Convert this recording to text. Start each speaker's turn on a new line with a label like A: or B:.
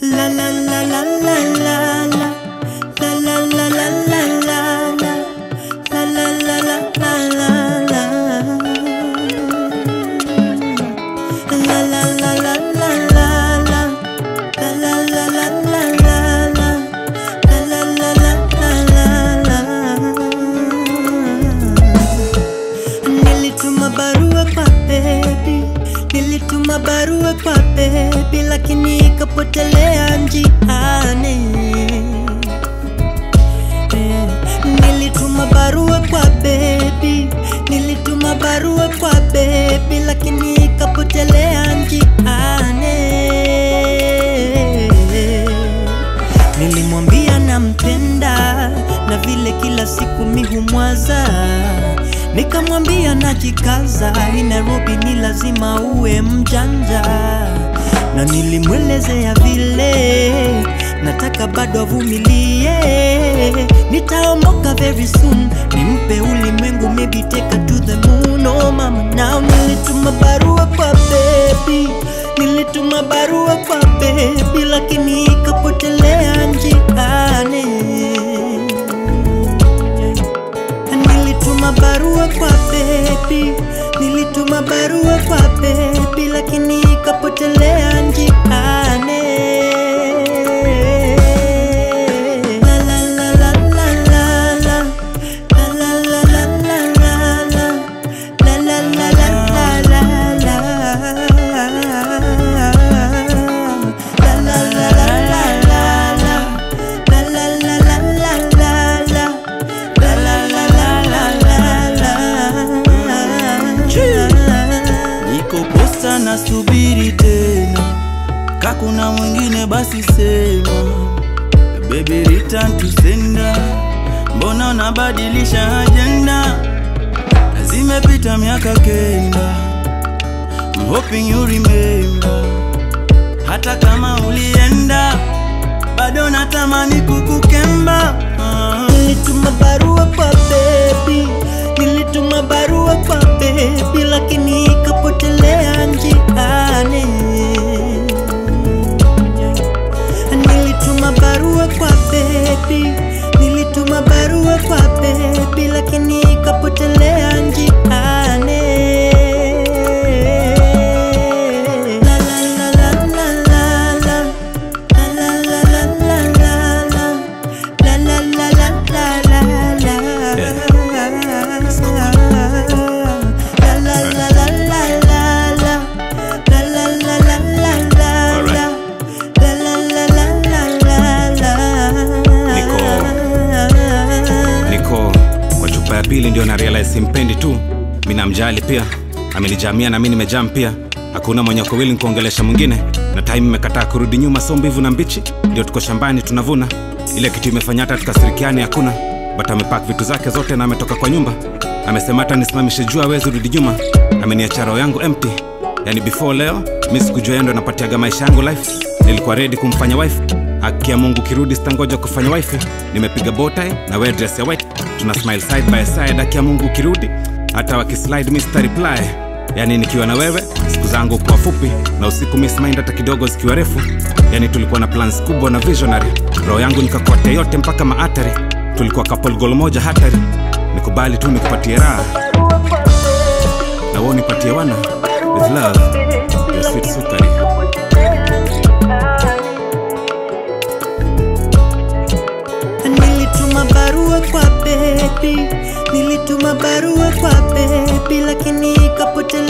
A: La la la la la la la. La la la la la la la. La la la la la la la. La la la la la la la. La la la la la la la. La la la la la la la. Nilituma barua kwa baby, nilituma barua kwa baby, lakini ikapotelea njiani. Nilituma barua kwa baby, nilituma barua kwa baby, lakini ikapotelea njiani. Nilimwambia nampenda na vile kila siku mihumwaza, nikamwambia najikaza, hii Nairobi ni lazima uwe mjanja. Na nilimwelezea vile nataka bado avumilie, nitaondoka very soon, nimpe ulimwengu, maybe take her to the moon. Oh mama, now nilituma barua kwa baby, nilituma barua kwa baby, lakini ikapotelea njiani. Nilituma barua kwa baby, nilituma barua kwa baby, lakini ikapotelea njiani. La la la la la la la. La la la la la la la. La la la la la la la. La la la la la la la. La la la la la la la. La la la la la la la.
B: Niko posta na subiri tena, kakuna mwingine basi sema. Baby return to sender, mbona unabadilisha agenda? Zimepita miaka kenda, I'm hoping you remember. Hata kama ulienda, bado natamani kukukemba.
A: Nilituma barua kwa baby, nilituma barua kwa baby, lakini ikapotelea njiani. Nilituma barua kwa baby, nilituma barua kwa baby, lakini ikapotelea njiani. La la la la la la la. La la la la la la la. La la la la la la la. La la la la la la la. La la la la la la la. La la la la la la la.
C: Niko kwa chupa ya pili ndio na realize simpendi tu, mimi namjali pia, amenijamia na mimi nimejam pia. Hakuna mwenye kwa willing kuongelesha mwingine, na time imekataa kurudi nyuma, so mbivu na mbichi ndio tuko shambani tunavuna. Ile kitu imefanya hata tukasirikiane hakuna, but amepack vitu zake zote na ametoka kwa nyumba. Amesema hata nisimamishe jua hawezi rudi nyuma, ameniacha roho yangu empty. Yani before leo mimi sikujua yeye ndo anapatiaga maisha yangu life. Nilikuwa ready kumfanya wife, haki ya Mungu kirudi sitangoja kufanya wife. Nimepiga bow tie na wear dress ya white, tuna smile side by side, haki ya Mungu kirudi hata wakislide Mr. Reply. Yani nikiwa na wewe siku zangu kwa fupi, na usiku miss mind hata kidogo zikiwa refu. Yani tulikuwa na plans kubwa na visionary, roho yangu nikakotea yote mpaka maatari. Tulikuwa couple goal moja hatari, nikubali tu nikupatie raha, na wewe unipatie wana with love, your sweet sukari.
A: Nilituma barua kwa baby, nilituma barua kwa baby, lakini ikapotelea